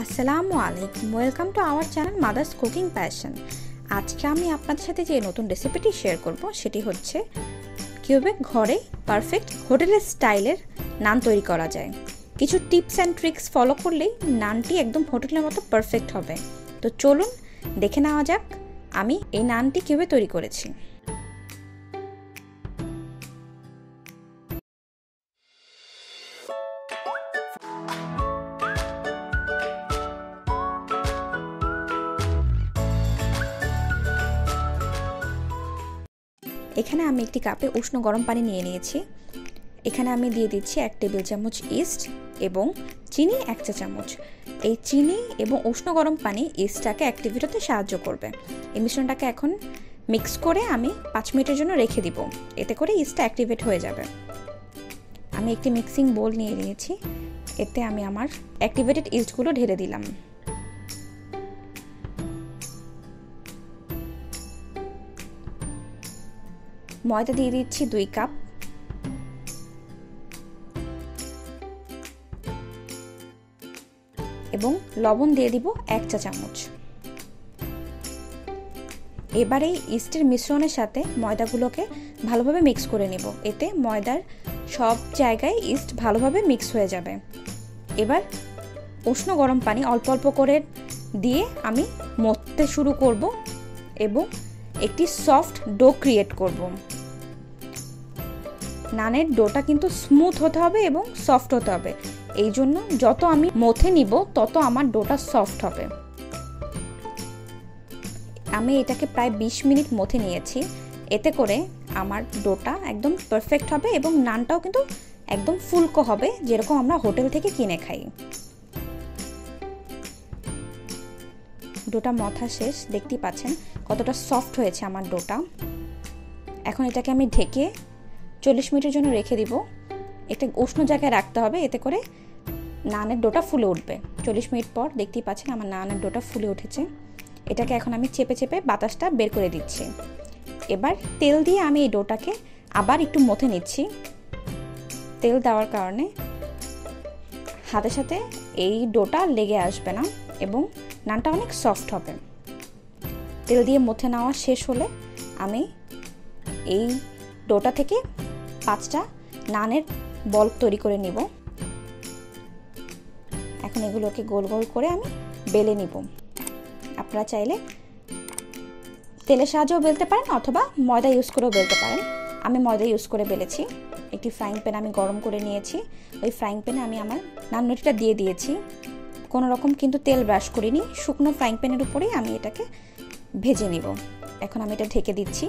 আসসালামু আলাইকুম, welcome to our channel mother's cooking passion. আজকে আমি আপনাদের সাথে যে নতুন রেসিপিটি শেয়ার করব সেটি হচ্ছে কিভাবে ঘরে পারফেক্ট হোটেলের স্টাইলের নান তৈরি করা যায়। কিছু টিপস অ্যান্ড ট্রিক্স ফলো করলেই নানটি একদম হোটেলের মতো পারফেক্ট হবে। তো চলুন দেখে নেওয়া যাক আমি এই নানটি কিভাবে তৈরি করেছি। এখানে আমি একটি কাপে উষ্ণ গরম পানি নিয়ে নিয়েছি। এখানে আমি দিয়ে দিচ্ছি 1 টেবিল চামচ ইস্ট এবং চিনি 1 চা চামচ। এই চিনি এবং উষ্ণ গরম পানি ইস্টটাকে অ্যাক্টিভেট হতে সাহায্য করবে। এই মিশ্রণটাকে এখন মিক্স করে আমি 5 মিনিটের জন্য রেখে দিব, এতে করে ইস্টটা অ্যাক্টিভেট হয়ে যাবে। আমি একটি মিক্সিং বোল নিয়ে নিয়েছি, এতে আমি আমার অ্যাক্টিভেটেড ইস্টগুলো ঢেলে দিলাম। ময়দা দিয়ে দিচ্ছি 2 কাপ, এবং লবণ দিয়ে দিব 1 চা চামচ। এবারে ইস্টের মিশ্রণের সাথে ময়দাগুলোকে ভালোভাবে মিক্স করে নেব, এতে ময়দার সব জায়গায় ইস্ট ভালোভাবে মিক্স হয়ে যাবে। এবার উষ্ণ গরম পানি অল্প অল্প করে দিয়ে আমি মথতে শুরু করব এবং একটি সফট ডো ক্রিয়েট করব। নানের ডোটা কিন্তু স্মুথ হতে হবে এবং সফট হতে হবে, এই জন্য যত আমি মথে নিব তত আমার ডোটা সফট হবে। আমি এটাকে প্রায় 20 মিনিট মথে নিয়েছি, এতে করে আমার ডোটা একদম পারফেক্ট হবে এবং নানটাও কিন্তু একদম ফুলকো হবে, যেরকম আমরা হোটেল থেকে কিনে খাই। ডোটা মথা শেষ, দেখতেই পাচ্ছেন কতটা সফট হয়েছে আমার ডোটা। এখন এটাকে আমি ঢেকে 40 মিনিটের জন্য রেখে দিব। এটা উষ্ণ জায়গায় রাখতে হবে, এতে করে নানের ডোটা ফুলে উঠবে। 40 মিনিট পর দেখতেই পাচ্ছেন আমার নানের ডোটা ফুলে উঠেছে। এটাকে এখন আমি চেপে চেপে বাতাসটা বের করে দিচ্ছি। এবার তেল দিয়ে আমি এই ডোটাকে আবার একটু মথে নিচ্ছি। তেল দেওয়ার কারণে হাতের সাথে এই ডোটা লেগে আসবে না এবং নানটা অনেক সফট হবে। তেল দিয়ে মথে নেওয়া শেষ হলে আমি এই ডোটা থেকে 5টা নানের বল তৈরি করে নিব। এখন এগুলোকে গোল গোল করে আমি বেলে নিব। আপনারা চাইলে তেলের সাহায্যেও বেলতে পারেন অথবা ময়দা ইউজ করেও বেলতে পারেন। আমি ময়দা ইউজ করে বেলেছি। একটি ফ্রাইং প্যান আমি গরম করে নিয়েছি, ওই ফ্রাইং প্যানে আমি আমার নান রুটিটা দিয়ে দিয়েছি। কোনো রকম কিন্তু তেল ব্রাশ করিনি, শুকনো ফ্রাইং প্যানের উপরেই আমি এটাকে ভেজে নিব। এখন আমি এটা ঢেকে দিচ্ছি।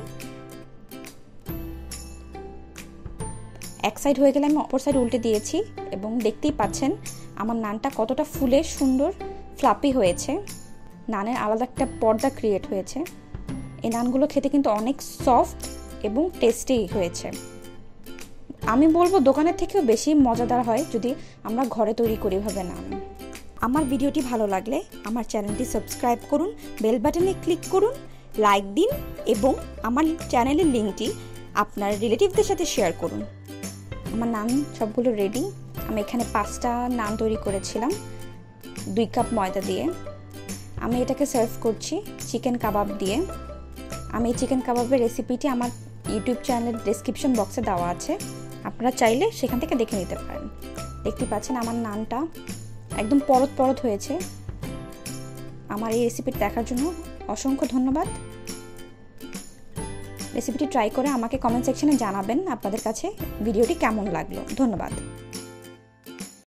এক সাইড হয়ে গেলে আমি অপর সাইড উল্টে দিয়েছি এবং দেখতেই পাচ্ছেন আমার নানটা কতটা ফুলে সুন্দর ফ্লাপি হয়েছে। নানের আলাদা একটা পর্দা ক্রিয়েট হয়েছে। এই নানগুলো খেতে কিন্তু অনেক সফট এবং টেস্টি হয়েছে। আমি বলবো দোকানের থেকেও বেশি মজাদার হয় যদি আমরা ঘরে তৈরি করি ভাবে নান। আমার ভিডিওটি ভালো লাগলে আমার চ্যানেলটি সাবস্ক্রাইব করুন, বেল বাটনে ক্লিক করুন, লাইক দিন এবং আমার চ্যানেলের লিঙ্কটি আপনার রিলেটিভদের সাথে শেয়ার করুন। আমার নান সবগুলো রেডি। আমি এখানে 5টা নান তৈরি করেছিলাম 2 কাপ ময়দা দিয়ে। আমি এটাকে সার্ভ করছি চিকেন কাবাব দিয়ে। আমি এই চিকেন কাবাবের রেসিপিটি আমার ইউটিউব চ্যানেলের ডেসক্রিপশন বক্সে দেওয়া আছে, আপনারা চাইলে সেখান থেকে দেখে নিতে পারেন। দেখতে পাচ্ছেন আমার নানটা একদম পরত পরত হয়েছে। আমার এই রেসিপিটি দেখার জন্য অসংখ্য ধন্যবাদ। রেসিপিটি ট্রাই করে আমাকে কমেন্ট সেকশনে জানাবেন আপনাদের কাছে ভিডিওটি কেমন লাগলো। ধন্যবাদ।